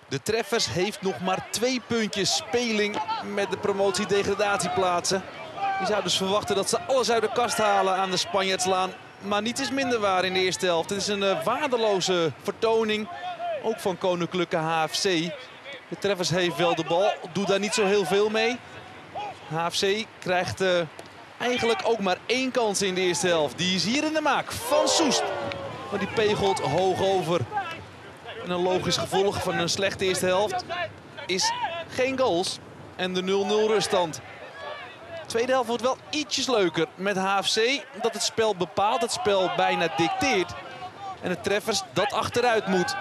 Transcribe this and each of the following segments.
De Treffers heeft nog maar 2 puntjes speling met de promotie-degradatieplaatsen. Je zou dus verwachten dat ze alles uit de kast halen aan de Spanjaardslaan. Maar niet is minder waar in de eerste helft. Het is een waardeloze vertoning, ook van Koninklijke HFC. De Treffers heeft wel de bal, doet daar niet zo heel veel mee. HFC krijgt eigenlijk ook maar 1 kans in de eerste helft. Die is hier in de maak van Soest. Maar die pegelt hoog over. En een logisch gevolg van een slechte eerste helft is geen goals en de 0-0 ruststand. De tweede helft wordt wel ietsjes leuker met HFC dat het spel bepaalt, het spel bijna dicteert. En de Treffers dat achteruit moet.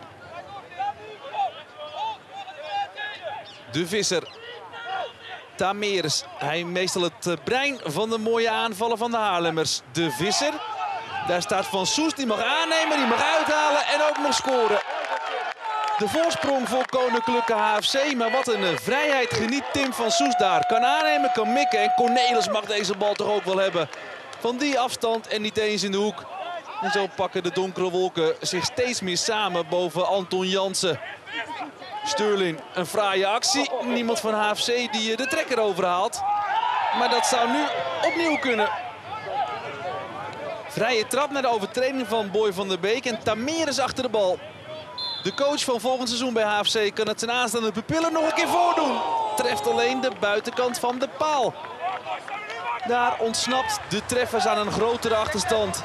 De Visser. Tameres. Hij meestal het brein van de mooie aanvallen van de Haarlemmers. De Visser. Daar staat Van Soest. Die mag aannemen, die mag uithalen en ook nog scoren. De voorsprong voor Koninklijke HFC. Maar wat een vrijheid geniet Tim Van Soest daar. Kan aannemen, kan mikken. En Cornelis mag deze bal toch ook wel hebben. Van die afstand en niet eens in de hoek. En zo pakken de donkere wolken zich steeds meer samen boven Anton Jansen. Sterling, een fraaie actie. Niemand van HFC die de trekker overhaalt. Maar dat zou nu opnieuw kunnen. Vrije trap naar de overtreding van Boy van der Beek. En Tameres achter de bal. De coach van volgend seizoen bij HFC kan het zijn aanstaande pupillen nog een keer voordoen. Treft alleen de buitenkant van de paal. Daar ontsnapt de Treffers aan een grotere achterstand.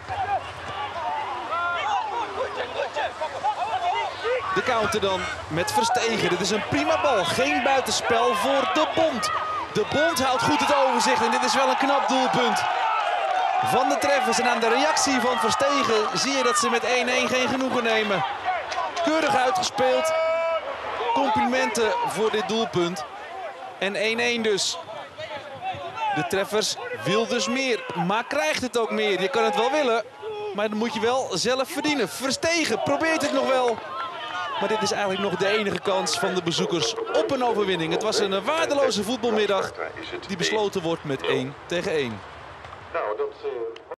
De counter dan met Verstegen. Dit is een prima bal. Geen buitenspel voor de Bond. De Bond houdt goed het overzicht en dit is wel een knap doelpunt van de Treffers. En aan de reactie van Verstegen zie je dat ze met 1-1 geen genoegen nemen. Keurig uitgespeeld. Complimenten voor dit doelpunt. En 1-1 dus. De Treffers wil dus meer, maar krijgt het ook meer. Je kan het wel willen, maar dan moet je wel zelf verdienen. Verstegen probeert het nog wel. Maar dit is eigenlijk nog de enige kans van de bezoekers op een overwinning. Het was een waardeloze voetbalmiddag die besloten wordt met 1-1.